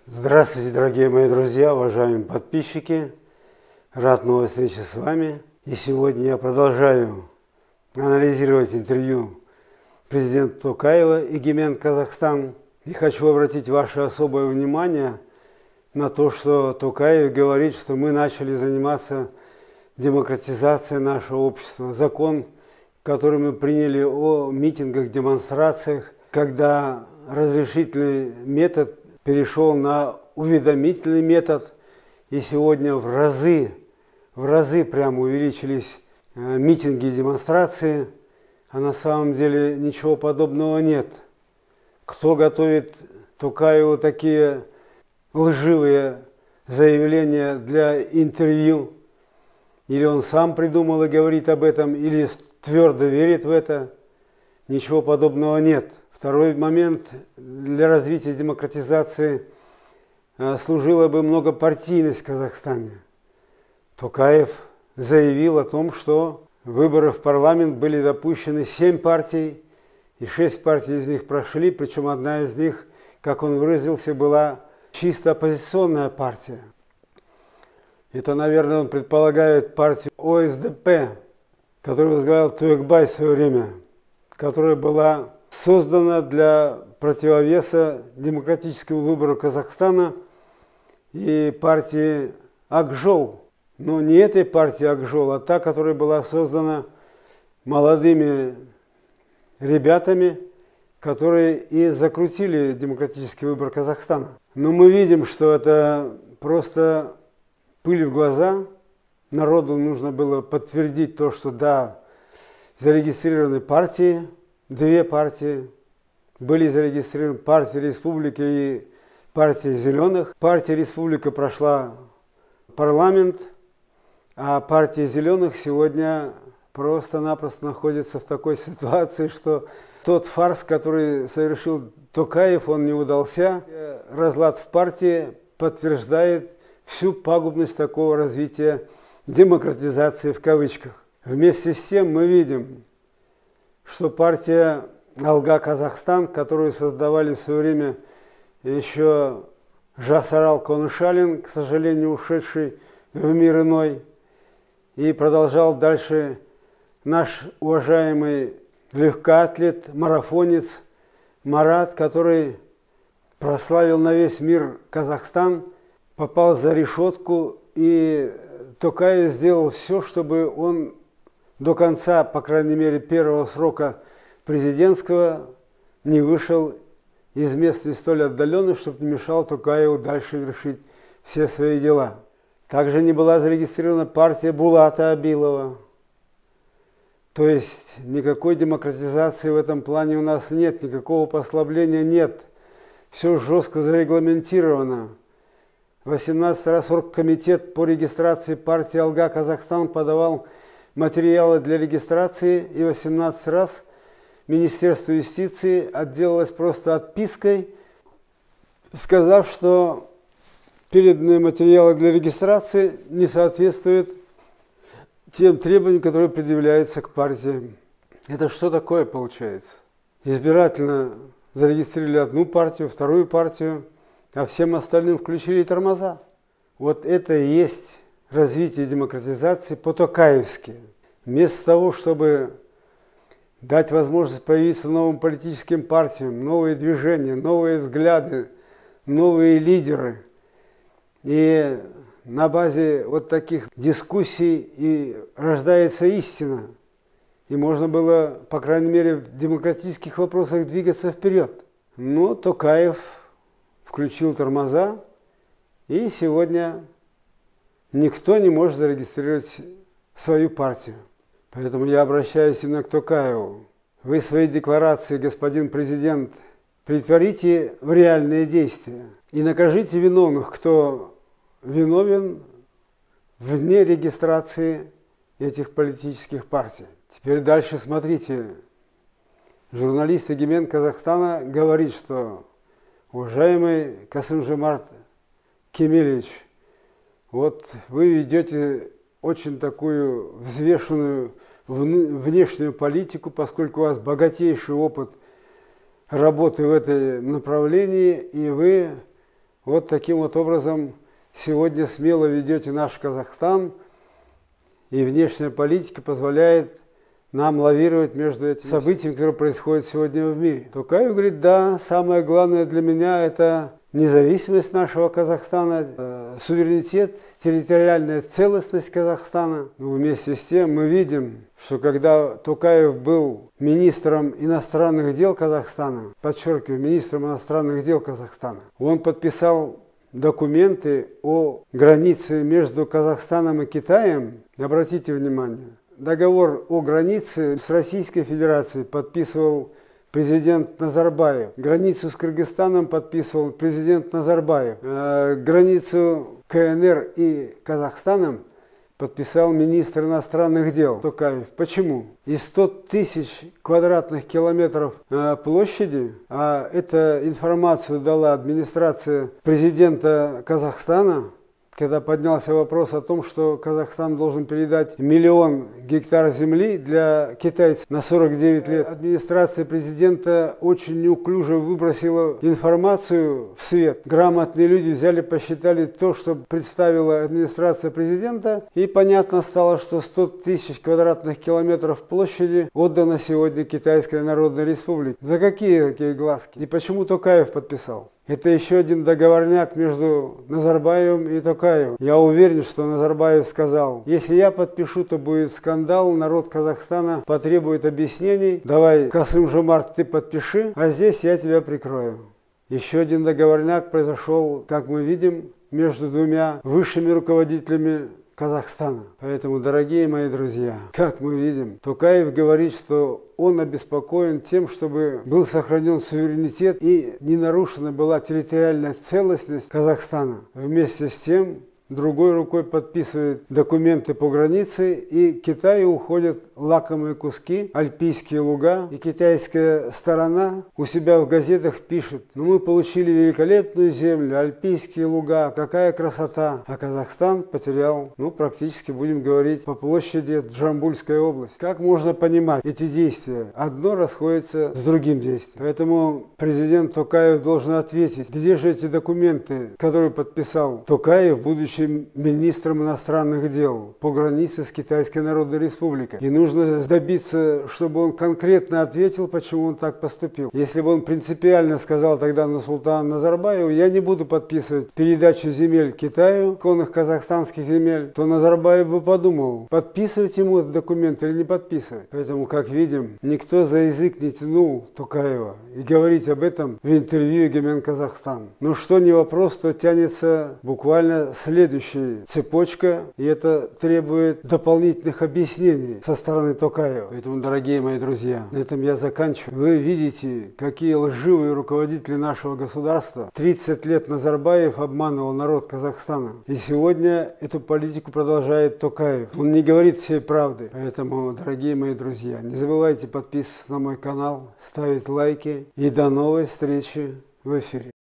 Здравствуйте, дорогие мои друзья, уважаемые подписчики. Рад новой встрече с вами. И сегодня я продолжаю анализировать интервью президента Токаева «Егемен Казахстан». И хочу обратить ваше особое внимание на то, что Токаев говорит, что мы начали заниматься демократизацией нашего общества. Закон, который мы приняли о митингах, демонстрациях, когда разрешительный метод перешел на уведомительный метод, и сегодня в разы прямо увеличились митинги и демонстрации, а на самом деле ничего подобного нет. Кто готовит Токаеву такие лживые заявления для интервью? Или он сам придумал и говорит об этом, или твердо верит в это? Ничего подобного нет. Второй момент: для развития демократизации служила бы многопартийность в Казахстане. Токаев заявил о том, что выборы в парламент были допущены 7 партий, и 6 партий из них прошли, причем одна из них, как он выразился, была чисто оппозиционная партия. Это, наверное, он предполагает партию ОСДП, которую возглавлял Туекбай в свое время, которая была создана для противовеса демократическому выбору Казахстана и партии Акжол. Но не этой партии Акжол, а та, которая была создана молодыми ребятами, которые и закрутили демократический выбор Казахстана. Но мы видим, что это просто пыль в глаза. Народу нужно было подтвердить то, что да, зарегистрированы партии. 2 партии были зарегистрированы: партия Республики и партия Зеленых. Партия Республика прошла парламент, а партия Зеленых сегодня просто-напросто находится в такой ситуации, что тот фарс, который совершил Токаев, он не удался. Разлад в партии подтверждает всю пагубность такого развития демократизации в кавычках. Вместе с тем мы видим, что партия «Алга Казахстан», которую создавали в свое время еще Жасарал Конышалин, к сожалению, ушедший в мир иной, и продолжал дальше наш уважаемый легкоатлет, марафонец Марат, который прославил на весь мир Казахстан, попал за решетку, и Токаев сделал все, чтобы он до конца, по крайней мере, первого срока президентского не вышел из мест столь отдаленных, чтобы не мешал Токаеву дальше вершить все свои дела. Также не была зарегистрирована партия Булата Абилова. То есть никакой демократизации в этом плане у нас нет, никакого послабления нет. Все жестко зарегламентировано. 18 раз оргкомитет по регистрации партии «Алга Казахстан» подавал материалы для регистрации, и 18 раз Министерство юстиции отделалось просто отпиской, сказав, что переданные материалы для регистрации не соответствуют тем требованиям, которые предъявляются к партии. Это что такое получается? Избирательно зарегистрировали одну партию, вторую партию, а всем остальным включили тормоза. Вот это и есть развитие демократизации по-токаевски. Вместо того, чтобы дать возможность появиться новым политическим партиям, новые движения, новые взгляды, новые лидеры. И на базе вот таких дискуссий и рождается истина. И можно было, по крайней мере, в демократических вопросах двигаться вперед. Но Токаев включил тормоза, и сегодня никто не может зарегистрировать свою партию. Поэтому я обращаюсь именно к Токаеву. Вы свои декларации, господин президент, претворите в реальные действия и накажите виновных, кто виновен вне регистрации этих политических партий. Теперь дальше смотрите. Журналист «Егемен Казахстана» говорит, что уважаемый Касым-Жомарт Кемелевич, вот вы ведете очень такую взвешенную внешнюю политику, поскольку у вас богатейший опыт работы в этом направлении, и вы Вот таким вот образом сегодня смело ведете наш Казахстан, и внешняя политика позволяет нам лавировать между этими событиями, которые происходят сегодня в мире. Токаев говорит, да, самое главное для меня это независимость нашего Казахстана, суверенитет, территориальная целостность Казахстана. Но вместе с тем мы видим, что когда Токаев был министром иностранных дел Казахстана, подчеркиваю, министром иностранных дел Казахстана, он подписал документы о границе между Казахстаном и Китаем. Обратите внимание, договор о границе с Российской Федерацией подписывал президент Назарбаев. Границу с Кыргызстаном подписывал президент Назарбаев. Границу КНР и Казахстаном подписал министр иностранных дел Токаев. Почему? Из 100 тысяч квадратных километров площади, а эту информацию дала администрация президента Казахстана, когда поднялся вопрос о том, что Казахстан должен передать 1 миллион гектар земли для китайцев на 49 лет. Администрация президента очень неуклюже выбросила информацию в свет. Грамотные люди взяли, посчитали то, что представила администрация президента, и понятно стало, что 100 тысяч квадратных километров площади отдано сегодня Китайской Народной Республике. За какие такие глазки? И почему Токаев подписал? Это еще один договорняк между Назарбаевым и Токаевым. Я уверен, что Назарбаев сказал, если я подпишу, то будет скандал, народ Казахстана потребует объяснений. Давай, Касым-Жомарт, ты подпиши, а здесь я тебя прикрою. Еще один договорняк произошел, как мы видим, между двумя высшими руководителями Казахстана. Поэтому, дорогие мои друзья, как мы видим, Токаев говорит, что он обеспокоен тем, чтобы был сохранен суверенитет и не нарушена была территориальная целостность Казахстана. Вместе с тем, другой рукой подписывает документы по границе, и к Китаю уходят лакомые куски, альпийские луга, и китайская сторона у себя в газетах пишет, ну мы получили великолепную землю, альпийские луга, какая красота, а Казахстан потерял, ну практически, будем говорить, по площади Джамбульская область. Как можно понимать эти действия? Одно расходится с другим действием. Поэтому президент Токаев должен ответить, где же эти документы, которые подписал Токаев, будучи министром иностранных дел по границе с Китайской Народной Республикой. И нужно добиться, чтобы он конкретно ответил, почему он так поступил. Если бы он принципиально сказал тогда Нурсултану Назарбаеву, я не буду подписывать передачу земель Китаю, конных казахстанских земель, то Назарбаев бы подумал, подписывать ему этот документ или не подписывать. Поэтому, как видим, никто за язык не тянул Токаева и говорить об этом в интервью «Егемен Казахстан». Но что не вопрос, то тянется буквально следующая цепочка, и это требует дополнительных объяснений со стороны Токаева. Поэтому, дорогие мои друзья, на этом я заканчиваю. Вы видите, какие лживые руководители нашего государства. 30 лет Назарбаев обманывал народ Казахстана. И сегодня эту политику продолжает Токаев. Он не говорит всей правды. Поэтому, дорогие мои друзья, не забывайте подписываться на мой канал, ставить лайки. И до новой встречи в эфире.